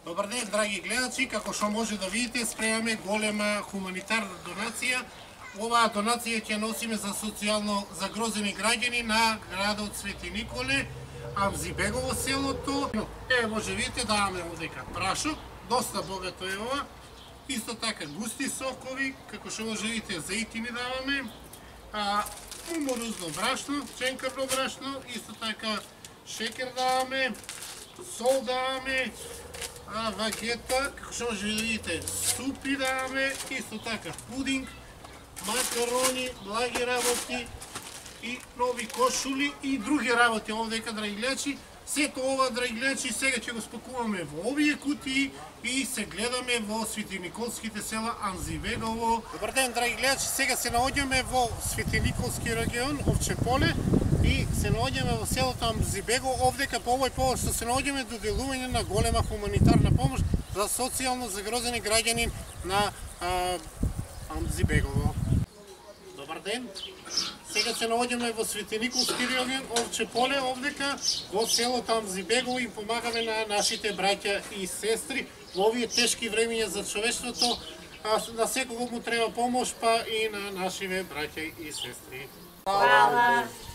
Добар ден, драги гледачи, како што може да видите, спремаме голема хуманитарна донација. Оваа донација ќе носиме за социјално загрозени граѓани на градот Свети Николе, Амзибегово селото. Може видите, даваме овдека прашок, доста богато е ова. Исто така густи сокови, како што може видите, заитини даваме. Уморузно брашно, ченкавно брашно, исто така шекер даваме, сол даваме, вагета, како што може да видите, супи даваме, исто така пудинг, макарони, благи работи и нови кошули и други работи овдека, драги гледачи. Сето ова, драги гледачи, сега ќе го спакуваме во овие кутии и се гледаме во Светиниколските села Амзибегово. Добар ден, драги гледачи, сега се наоѓаме во Светиниколски регион, Овче поле, и се наоѓаме во селото Амзибегово. Овдека по овој повод што се наоѓаме доделување на голема хуманитарна помош за социјално загрозени граѓани на Амзибегово. Добар ден. Сега се наоѓаме во Светиниколски регион, Овче поле, овдека во селото Амзибегово и помагаме на нашите браќа и сестри во овие тешки времиња за човештвото. На секого му треба помош, па и на нашиве браќа и сестри. Хвала.